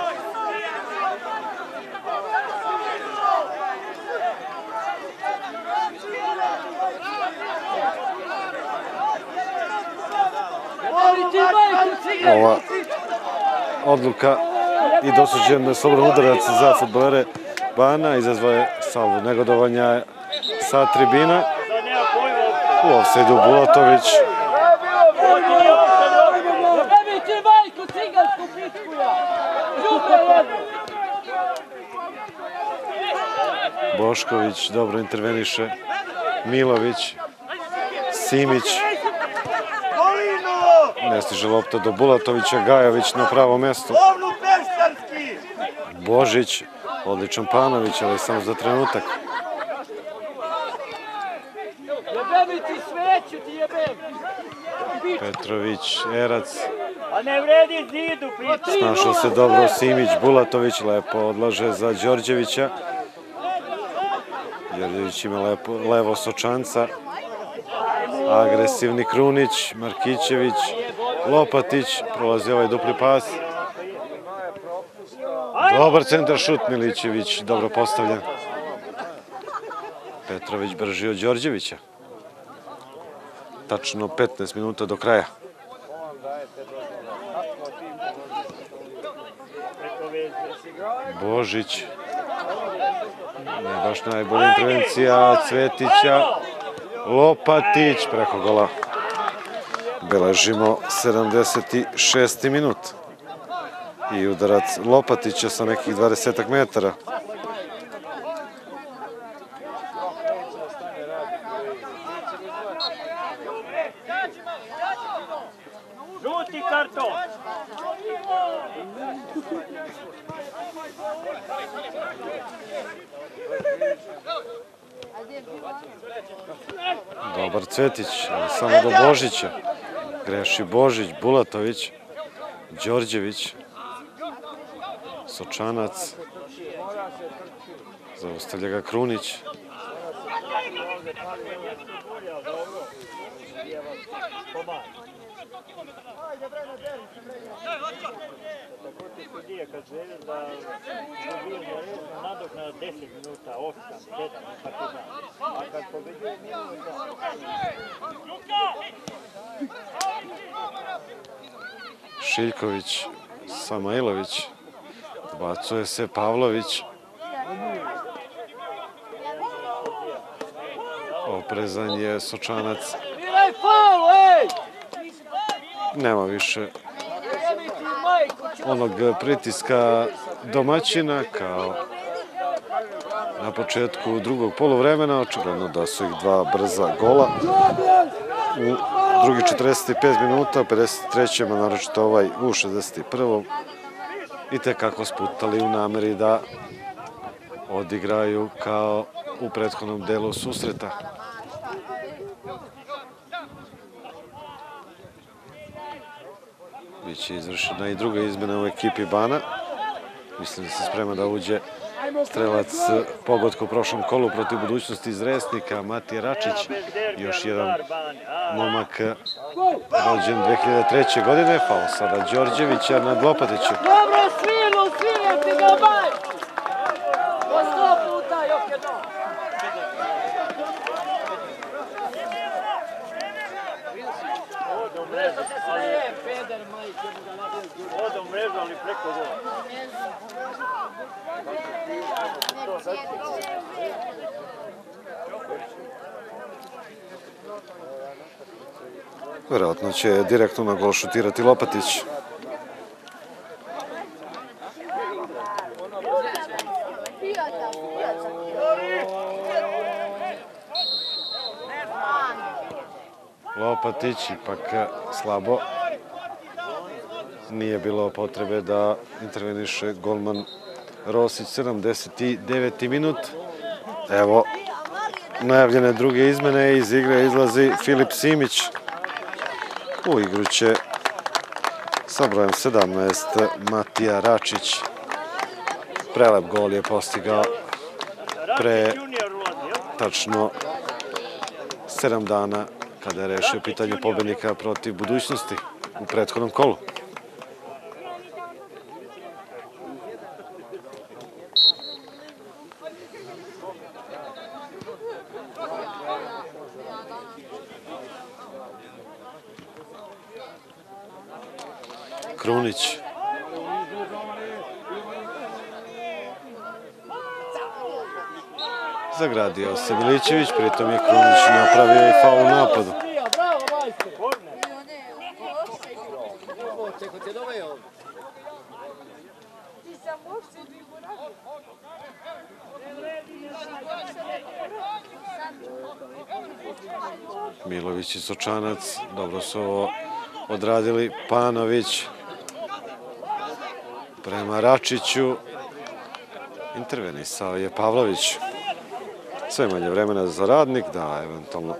Ova odluka i dosuđen slobodan udarac za fudbalere Bana izazvao je salvu negodovanja sa tribina. U ofsajdu Bulatović. Bošković dobro interveniše. Milović. Simić. Ne stiže lopta do Bulatovića. Gajović na pravo mesto. Božić. Odličan Panović, ali samo za trenutak. Petrović, Erac. Snašao se dobro Simić, Bulatović lepo odlaže za Đorđevića. Đorđević ima lepo, levo Sočanca. Agresivni Krunić, Markićević, Lopatić, prolazi ovaj dupli pas. Dobar centar šut, Milićević, dobro postavljen. Petrović brži od Đorđevića. Tačno petnaest minuta do kraja. Božić. Ne baš najbolja intervencija Cvetića. Lopatić preko gola. Beležimo sedamdeseti šesti minut. I udarac Lopatića sa nekih dvadesetak metara. Žuti karton. Dobar Cvetić, ali samo do Božića. Greši Božić, Bulatović, Đorđević, Sočanac. Zaustavlja ga Krunić. Sudija kad želi da dobije nadok na deset minuta, osam, sedam, tako da. A kad pobeđuje minut Šiljković, Samajlović, bacuje se Pavlović. Oprezan je Sočanac. Nema više onog pritiska domaćina kao na početku drugog poluvremena. Očigledno da su ih dva brza gola u drugih četrdeset pet minuta, pedeset trećem a naročito ovaj u šezdeset prvom i tekako sputali u nameri da odigraju kao u prethodnom delu susreta. Biće izvršena i druga izmena u ekipi Bana. Mislim da se sprema da uđe strelac pogotka u prošlom kolu protiv Budućnosti iz Resnika, Matija Račić. Još jedan momak rođen dve hiljade treće. godine. Faul sada Đorđevića nad Lopatićem. Dobro, svilu, svilu ti ga baj! Po sto puta, još jedno. Odom mrežu, ali preko gola. Verovatno će direktno na gol šutirati Lopatić. Lopatić ipak slabo. Nije bilo potrebe da interveniše golman Rosić. sedamdeseti deveti minut. Evo najavljene druge izmene. Iz igre izlazi Filip Simić. U igru će sa brojem sedamnaest Matija Račić. Prelep gol je postigao pre tačno sedam dana kada je rešio pitanje pobednika protiv Budućnosti u prethodnom kolu. Krunić. Zagradio se Milićević, pritom je Krunić napravio i faul u napadu. Milović i Sočanac, dobro su ovo odradili. Panović prema Račiću. Intervenisao je Pavlović. Sve manje vremena za Radnik, da eventualno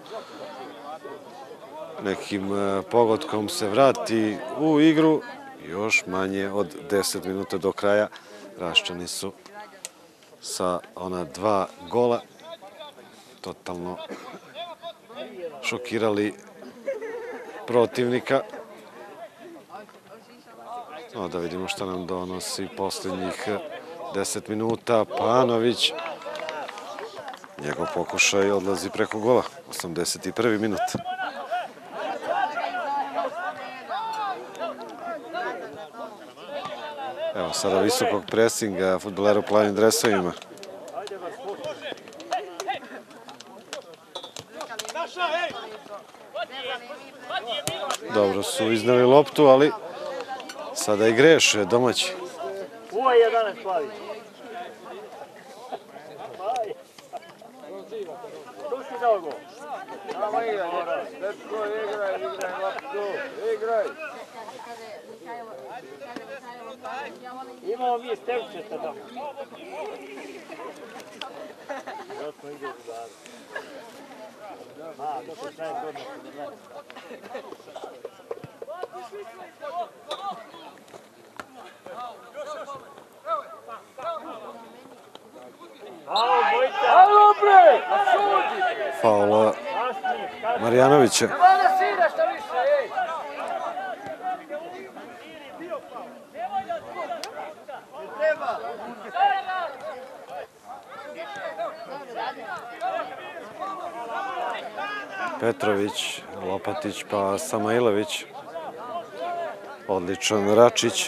nekim pogodkom se vrati u igru. Još manje od deset minuta do kraja. Raščani su sa ona dva gola totalno šokirali protivnika. No, da vidimo šta nam donosi posljednjih deset minuta. Panović. Njegov pokušaj odlazi preko gola. osamdeseti prvi minut. Evo sada visokog presinga fudbalera u plavim dresovima. Dobro su izneli loptu, ali sada i greše domaći. Uvaj jedanaest plavi. Tu si dao gol. Samo igraj, Dečko, igraj, igraj loptu, igraj. Imamo mi stevčeta tamo. Zato ide u daru. A, to se znaje godno kod mene. Alo, Bojca! Alo, bre! Sudi! Faula Marjanovića. Nema da sira što više, ej! Treba! Petrović, Lopatić pa Samailović. Odličan Račić.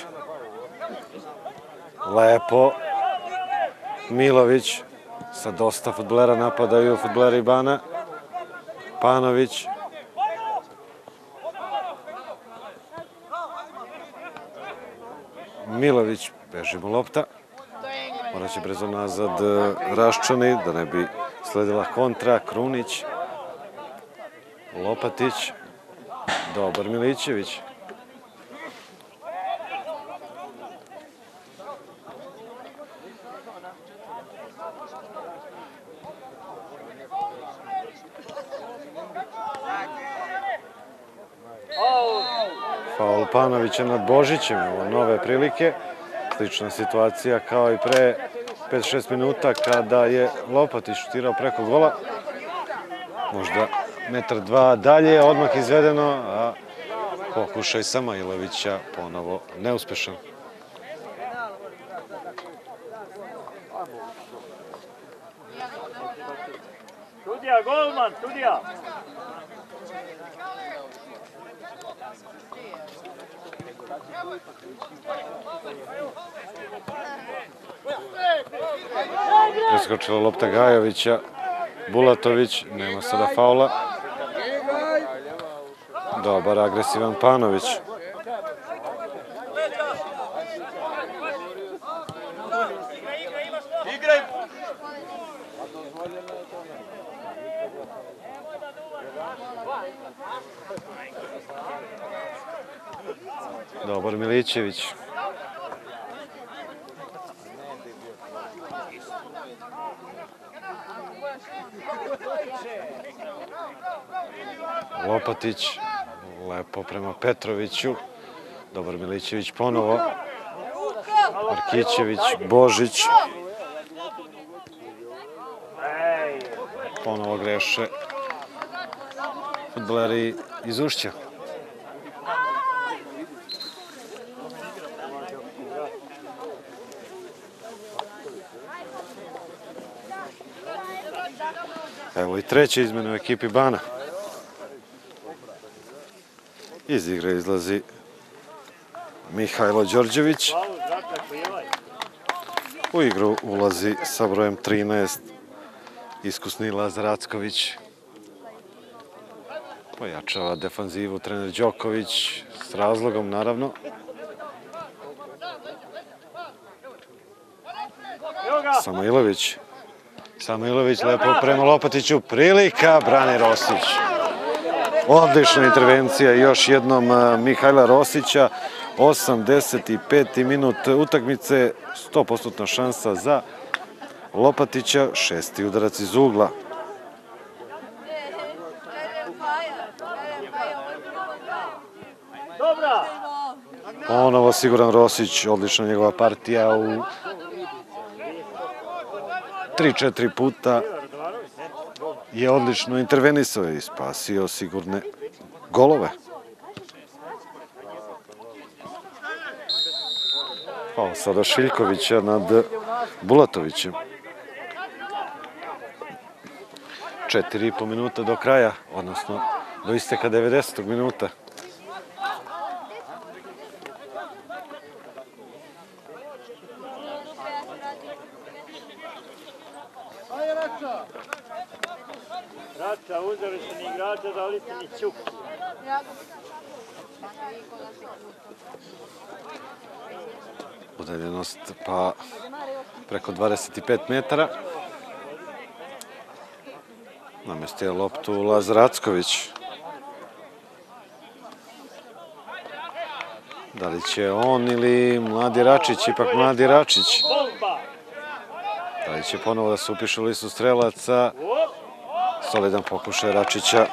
Lepo. Milović. Sa dosta fudbalera napadaju fudbaleri Bana. Panović. Milović, beži mu lopta. Morat će brzo nazad Raščani, da ne bi sledila kontra. Krunić. Lopatić. Dobar Milićević. Faul Panovića nad Božićem, ovo nove prilike. Slična situacija kao i pre pet šest minuta kada je Lopatić šutirao preko gola. Možda metar dva dalje, odmah izvedeno, a pokušaj Samailovića ponovo neuspešan. Sudija, golman, sudija! Preskočila lopta Gajovića. Bulatović, nema sada faula. Dobar, agresivan Panović. Dobar Milićević. Lopatić, lepo prema Petroviću. Dobar Milićević ponovo. Markićević, Božić. Ponovo greše fudbaleri iz Ušća. Evo i treća izmena u ekipi Bana. Iz igre izlazi Mihajlo Đorđević. U igru ulazi sa brojem trinaest iskusni Lazar Acković. Pojačava defanzivu trener Đoković, s razlogom naravno. Samailović. Samailović lepo prema Lopatiću. Prilika, brani Rosić. Odlična intervencija još jednom Mihajla Rosića. osamdeset peti minut utakmice, sto posto šansa za Lopatića, šesti udarac iz ugla. Ponovo siguran Rosić, odlična njegova partija u tri četiri puta je odlično intervenisao i spasio sigurne golove. Ovo sada Šiljkovića nad Bulatovićem. Četiri i po minuta do kraja, odnosno do isteka devedesetog minuta. Rača, uzeli su ni igrača, dali su ni Ćuki. Udaljenost pa preko dvadeset pet metara. Namestio je loptu Lazar Acković. Da li će on ili Mladi Račić, ipak Mladi Račić. Bomba! Da li će ponovo da se upiše u listu strelaca. Solidan pokušaj Račića.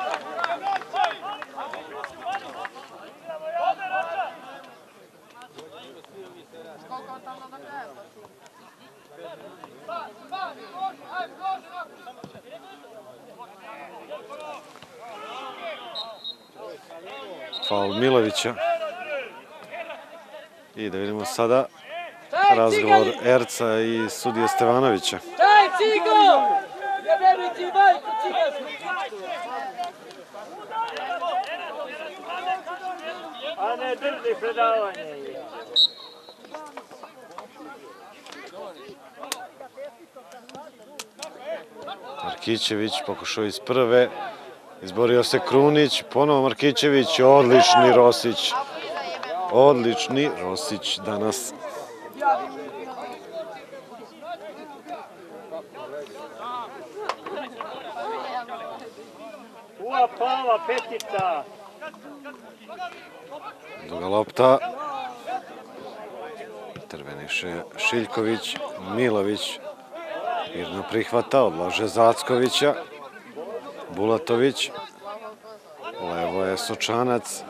Faul Milovića. I da vidimo sada razgovor Erca i sudije Stevanovića. Daj, Cigo! Jebeni ti majku, cigarsku! A ne drži predavanje. Markićević pokušao iz prve. Izborio se Krunić, ponovo Markićević, odlični Rosić. Odlični Rosić danas. Ua pala petica. Duga lopta. Interveniše Šiljković, Milović. Mirno prihvata, odlaže Zackovića. Bulatović. Levo je Sočanac.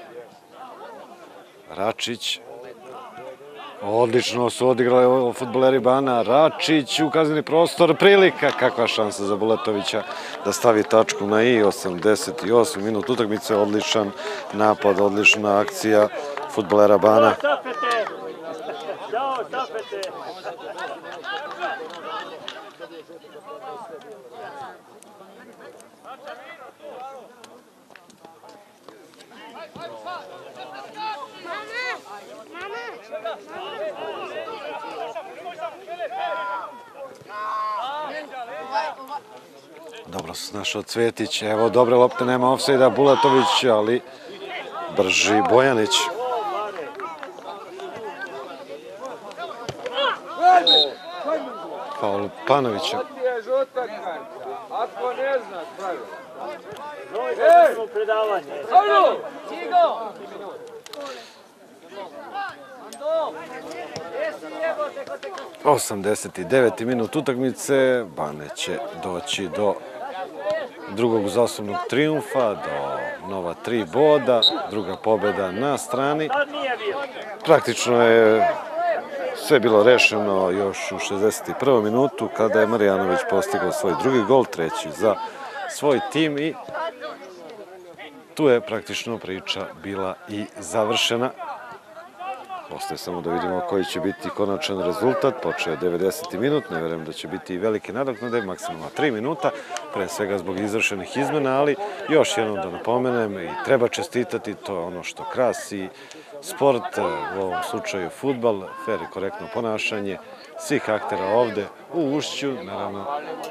Račić. Odlično su odigrali fudbaleri Bana. Račić u kazneni prostor. Prilika. Kakva šansa za Bulatovića da stavi tačku na i. osamdeset osmi minut utakmice. Odličan napad, odlična akcija fudbalera Bana. Tapete! Ćao, tapete! Dobro se snašao Cvjetić. Evo, dobre lopte, nema ofsajda. Bulatović, ali brži Bojanić. Faul Panovića. To ti je žuta karta. Ako ne znaš pravila. Broj da imamo predavanje. Alo! Cigo! Ando! Jesi jebote ko te ko... osamdeset deveti minut utakmice. Bane će doći do drugog zaosnovnog trijumfa, do nova tri boda, druga pobjeda na strani. Sad nije bio. Praktično je sve bilo rešeno još u šezdeset prvom minutu kada je Marjanović postigao svoj drugi gol, treći za svoj tim i tu je praktično priča bila i završena. Ostaje samo da vidimo koji će biti konačan rezultat. Počeo je devedeseti minut, ne verujem da će biti i velike nadoknade, maksimalno tri minuta, pre svega zbog izvršenih izmena, ali još jednom da napomenem i treba čestitati, to je ono što krasi sport, u ovom slučaju fudbal, fer i korektno ponašanje svih aktera ovde u Ušću, naravno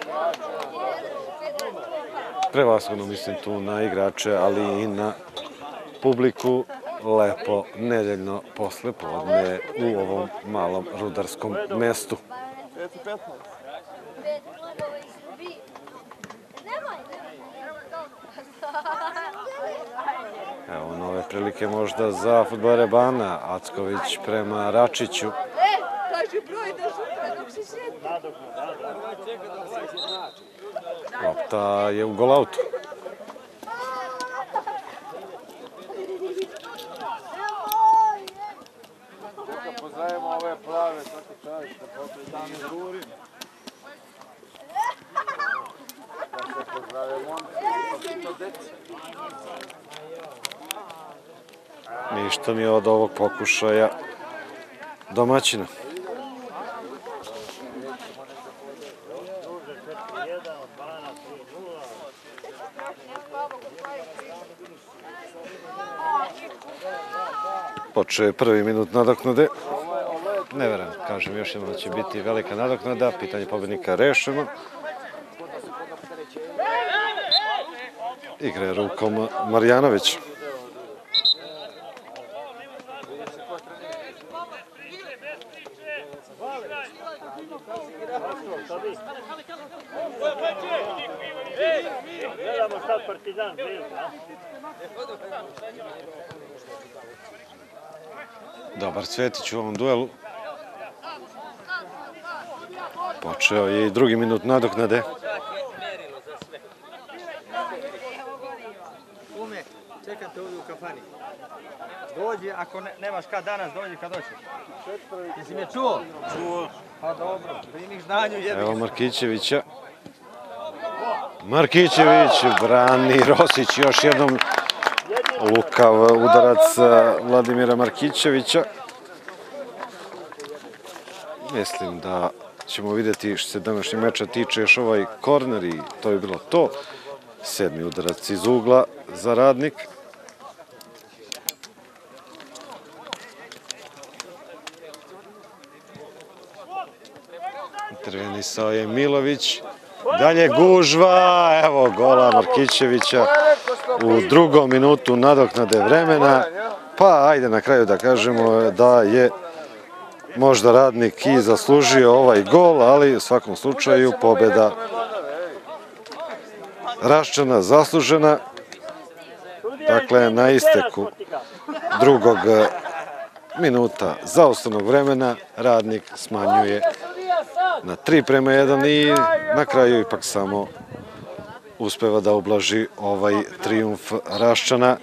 prevashodno mislim tu na igrače, ali i na publiku. Lepo nedeljno posle podne u ovom malom rudarskom mestu. Evo nove prilike možda za fudbalere Bana. Acković prema Račiću. Lopta je u golautu. Pozdravimo ove plave, tako čaviš, da popri dame žuri. Da se pozdrave momci, i to deci. Ništa mi od ovog pokušaja domaćina. Počeo je prvi minut nadoknade. Ne verujem, kažem još jednom da će biti velika nadoknada. Pitanje pobednika rešeno. Igra rukom Marjanović. Gledamo sad Partizan, Zvezda. Dobar Cvetić u ovom duelu. Počeo je i drugi minut nadoknade. Ume, čekam te ovdje u kafani. Dođi, ako ne, nemaš kad danas, dođi kad hoćeš. Jesi me čuo? Čuo. Pa dobro, primiš znanju jednog. Evo Markićevića. Markićević brani Rosić, još jednom lukav udarac Vladimira Markićevića. Mislim da ćemo vidjeti što se današnjeg meča tiče još ovaj korner i to je bilo to. Sedmi udarac iz ugla za Radnik. Intervenisao je Milović. Dalje gužva, evo gola Markićevića u drugom minutu nadoknade vremena. Pa ajde na kraju da kažemo da je možda Radnik i zaslužio ovaj gol, ali u svakom slučaju pobjeda Raščana zaslužena. Dakle, na isteku drugog minuta zaustavnog vremena Radnik smanjuje na tri prema jedan i na kraju ipak samo uspeva da ublaži ovaj trijumf Raščana.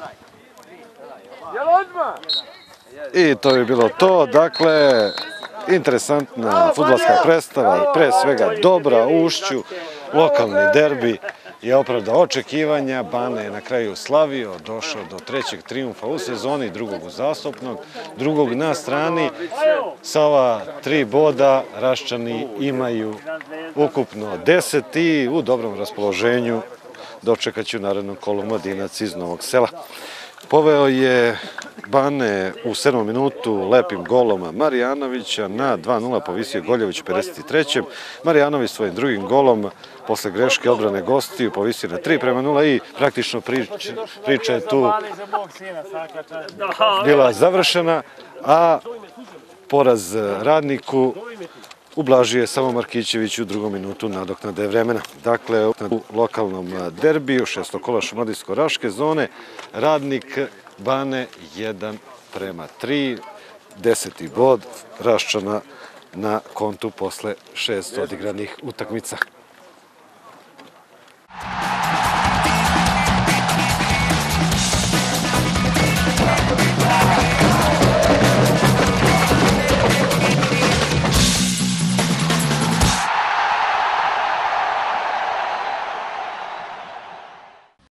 I to je bilo to. Dakle, interesantna fudbalska predstava, pre svega dobra u Ušću, lokalni derbi je opravdao očekivanja, Bane je na kraju slavio, došao do trećeg trijumfa u sezoni, drugog uzastopnog, drugog na strani. Sa ova tri boda Raščani imaju ukupno deset i u dobrom raspoloženju dočekat ću narednom kolu Mladinac iz Novog Sela. Poveo je Bane u sedmom minutu lepim golom Marjanovića, na dva nula povisio Goljević u pedeset trećem Marjanović svojim drugim golom posle greške odbrane gostiju povisio na tri prema nula i praktično priča je tu bila završena, a poraz Radniku ublažio je samo Markićević u drugom minutu nadoknade vremena. Dakle, u lokalnom derbiju šestokolaš Mladinsko-Raške zone Radnik Bane jedan prema tri, deseti bod Raščana na kontu posle šest odigranih utakmica.